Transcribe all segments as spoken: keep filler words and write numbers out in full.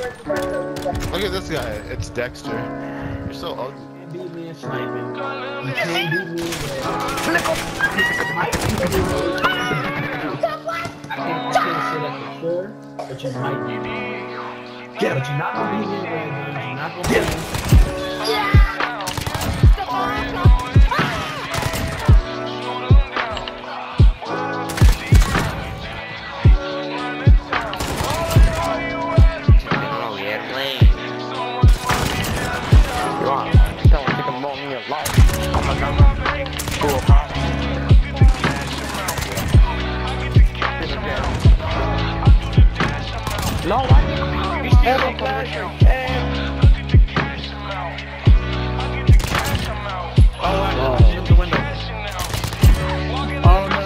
Look at this guy. It's Dexter. You're so ugly. You can't beat me in sniping. You can't beat me in I can't, I can't say that for sure, but you might be. Get him. But you're not gonna beat me in red guns. You're not gonna beat me. No, why did you be still flashing? Oh, I hit the window. Oh no.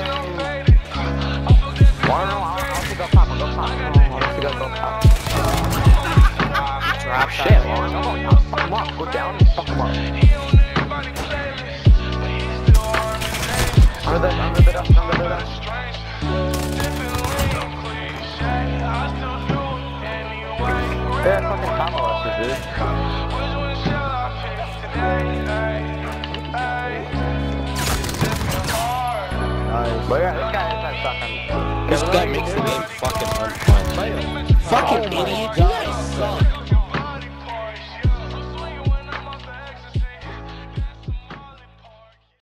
Well, no, I'll, I'll take a pop, I'll go pop. I'll take a go pop. Drop shit, well, I'm going to fuck him up. Go down and fuck him up. Under the, under the dust, under the dust. Yeah, fucking top of us, dude. Nice. But yeah, this guy is not sucking. This guy makes the game fucking unfun. Fucking idiot.